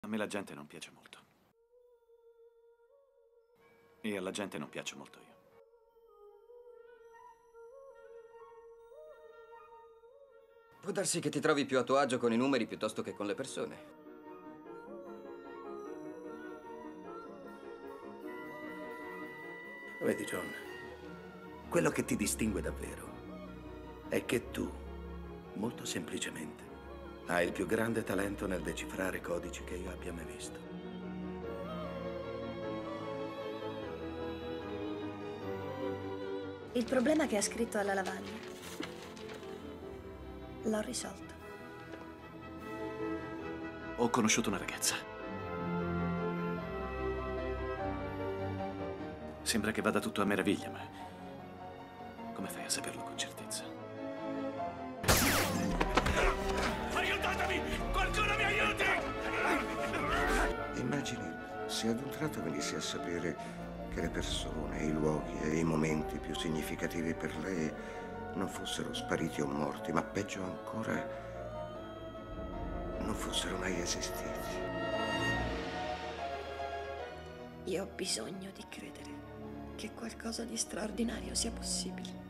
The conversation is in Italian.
A me la gente non piace molto. E alla gente non piaccio molto io. Può darsi che ti trovi più a tuo agio con i numeri piuttosto che con le persone. Vedi, John, quello che ti distingue davvero è che tu, molto semplicemente, hai il più grande talento nel decifrare codici che io abbia mai visto. Il problema che ha scritto alla lavagna l'ho risolto. Ho conosciuto una ragazza. Sembra che vada tutto a meraviglia, ma come fai a saperlo con certezza? Aiutatemi! Qualcuno mi aiuti! Immagini se ad un tratto venissi a sapere che le persone, i luoghi e i momenti più significativi per lei non fossero spariti o morti, ma peggio ancora, non fossero mai esistiti. Io ho bisogno di credere che qualcosa di straordinario sia possibile.